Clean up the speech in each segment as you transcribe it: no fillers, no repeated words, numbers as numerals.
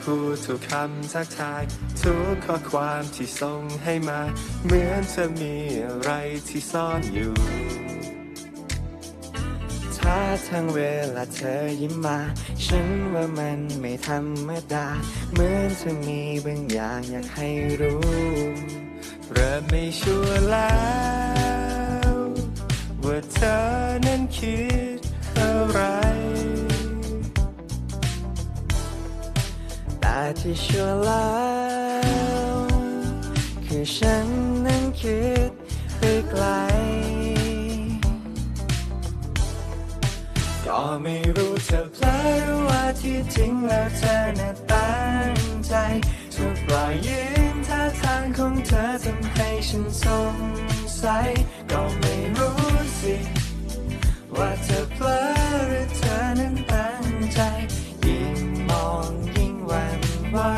พูดทุกคำทักทายทุกข้อความที่ส่งให้มาเหมือนเธอมีอะไรที่ซ่อนอยู่ถ้าทั้งเวลาเธอยิ้มมาฉันว่ามันไม่ธรรมดาเหมือนเธอมีบางอย่างอยากให้รู้เริ่มไม่ชัวร์แล้วว่าเธอนั้นคิดอะไรแต่ที่ชัวร์แล้วคือฉันนั้นคิดไปไกลก็ไม่รู้เธอเพลอหรือว่าที่จริงแล้วเธอน่ะตั้งใจทุกรอยยิ้มท่าทางของเธอทำให้ฉันสงสัยก็ไม่รู้สิว่าเธอเพลอหรือเธอนั้นตั้งใจยิ่งมองยิ่งหวั่นไหว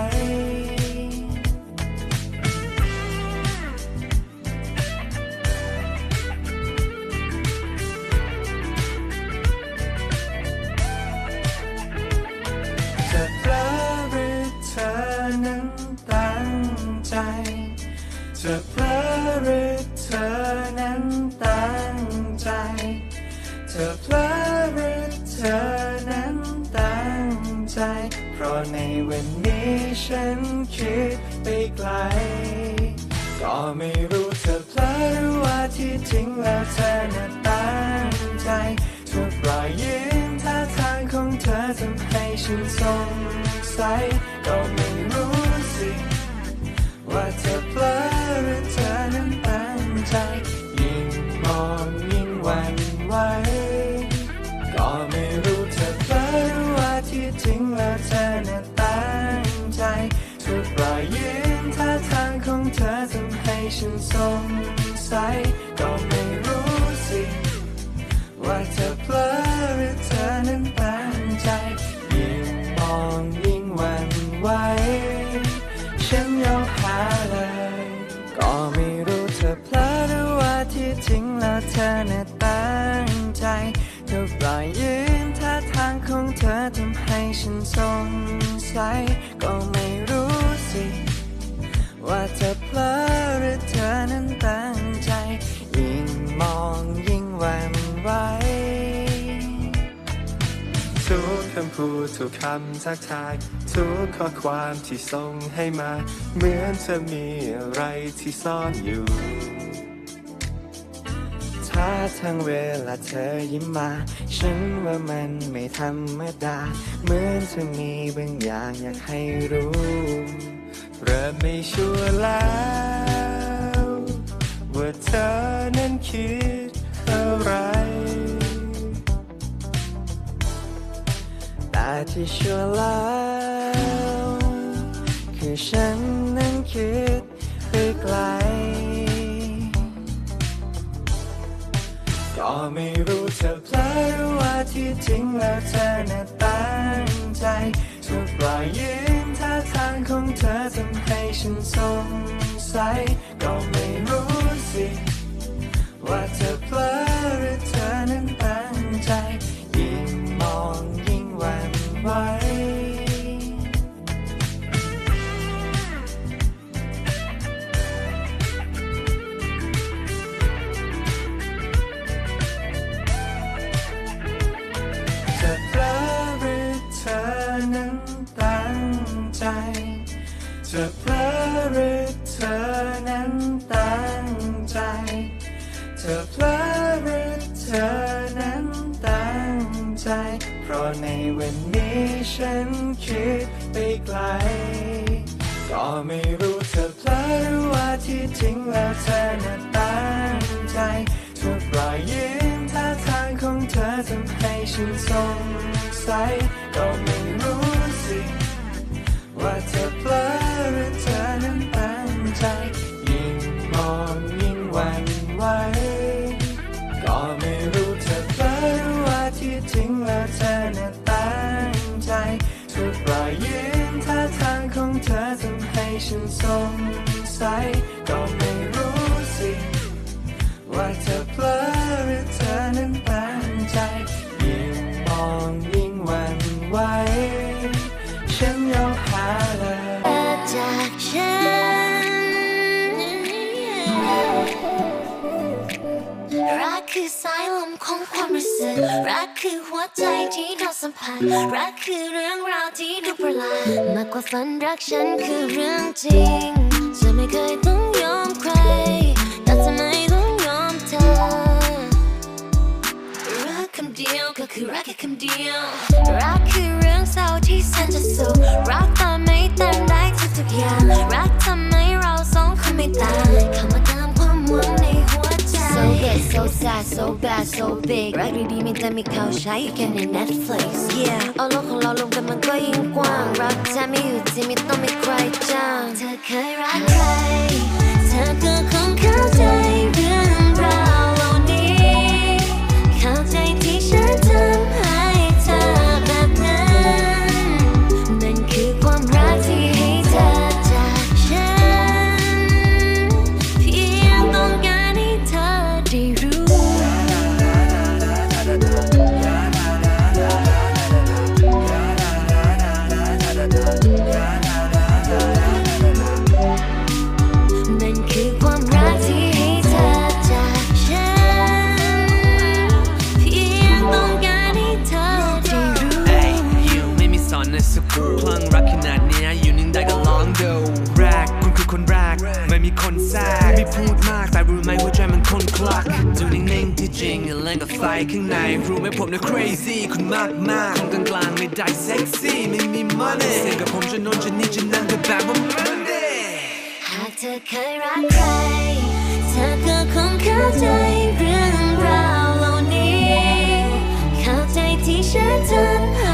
จะเพลอหรือเธอนั้นตั้งใจจะเพลอหรือเธอนั้นตั้งใจเธอเพลอหรือเธอนั้นตั้งใจเพราะในวันนี้ฉันคิดไปไกลก็ไม่รู้เธอเพลอหรือว่าที่จริงแล้วเธอน่ะตั้งใจทุกรอยยิ้มท่าทางของเธอทำให้ฉันสงสัยก็ไม่รู้สิว่าเธอเพลอหรือเธอนั้นตั้งใจยิ่งมองยิ่งหวั่นไหวก็ไม่รู้เธอเพลอหรือว่าที่จริงแล้วเธอน่ะตั้งใจทุกรอยยิ้มท่าทางของเธอทำให้ฉันสงสัยก็ไม่รู้สิว่าเธอเพลอหรือเธอนั้นตั้งใจยิ่งมองยิ่งหวั่นไหวฉันยอมหาเลยก็ไม่รู้เธอเพลอหรือว่าที่จริงแล้วเธอน่ะตั้งใจทุกรอยยิ้มท่าทางของเธอทำให้ฉันสงสัยก็ไม่รู้สิว่าเธอเพลอหรือเธอนั้นตั้งใจยิ่งมองยิ่งหวั่นไหวทุกคำพูดทุกคำทักทายทุกข้อความที่ส่งให้มาเหมือนเธอมีอะไรที่ซ่อนอยู่ถ้าทั้งเวลาเธอยิ้มมาฉันว่ามันไม่ธรรมดาเหมือนเธอมีบางอย่างอยากให้รู้เริ่มไม่ชัวร์แล้วว่าเธอนั้นคิดอะไรแต่ที่ชัวร์แล้วคือฉันนั้นคิดไปไกลก็ไม่รู้เธอเพลอหรือว่าที่จริงแล้วเธอน่ะตั้งใจทุกรอยยิ้มท่าทางของเธอทำให้ฉันสงสัยก็ไม่รู้สิว่าเธอเพลอหรือเธอนั้นตั้งใจยิ่งมองยิ่งหวั่นไหวจะเพลอหรือเธอนั้นตั้งใจจะเพลอหรือเธอนั้นตั้งใจเธอเพลอหรือเธอนั้นตั้งใจเพราะในวันนี้ฉันคิดไปไกลก็ไม่รู้เธอเพลอหรือว่าที่จริงแล้วเธอน่ะตั้งใจทุกรอยยิ้มท่าทางของเธอทำให้ฉันสงสัยก็ไม่รู้สิว่าเธอเพลอหรือเธอนั้นตั้งใจยิ่งมองยิ่งหวั่นไหวก็ไม่รู้เธอเพลอหรือว่าที่จริงแล้วเธอน่ะตั้งใจทุกรอยยิ้มท่าทางของเธอทำให้ฉันสงสัยก็ไม่รู้สิว่าเธอเพลอหรือเธอนั้นตั้งใจยิ่งมองยิ่งหวั่นไหวฉันยอมหารักคือสายลมของความรู้สึกรักคือหัวใจที่เราสัมผัสรักคือเรื่องราวที่ดูประหลาดมากกว่าฝันรักฉันคือเรื่องจริงจะไม่เคยต้องยอมใครแต่จะไม่ต้องยอมเธอรักคำเดียวก็คือรักแค่คำเดียวรักคือเรื่องเศร้าที่แสนจะสุขรักตอนไม่เต็มได้ทุกๆอย่างรักทำให้เราสองคนไม่ต่างเข้ามาตามความหวังในหัวใจ So good so sad so bad so big รักดีๆมีแต่มีเขาใช้แค่ใน Netflix Yeah เอาโลกของเรารวมกันมันก็ยิ่งกว้างรักแท้ไม่อยู่ที่ไม่ต้องมีใครจ้างเธอเคยรักใครเธอก็คงเข้าใจเรื่องราวเหล่านี้เข้าใจที่ฉันทำให้เธอแบบนั้นนั่นคือความรักที่ให้เธอจากฉันเพียงต้องการให้เธอได้รู้นั่นคือความรักที่ให้เธอจากฉันเพียงต้องการให้เธอได้รู้ Hey you ไม่มีสอนในสกูลพลังรักขนาดเนี้ยอยู่นิ่งได้ก็ลองดูแรกคุณคือคนแรกไม่มีคนแทรกไม่พูดมากแต่รู้ไหมหัวใจมันคนคลักดูนิ่งๆที่จริงอย่าเล่นกับไฟข้างในรู้ไหมผมเนี่ย crazy คุณมากมากคนกลางๆไม่ได้ sexy ไม่มี money เสียงกับผมจะโน้นจะนี่จะนั่งก็แบบว่า Monday หากเธอเคยรักใครเธอก็คงเข้าใจเรื่องราวเหล่านี้เข้าใจที่ฉันทำให้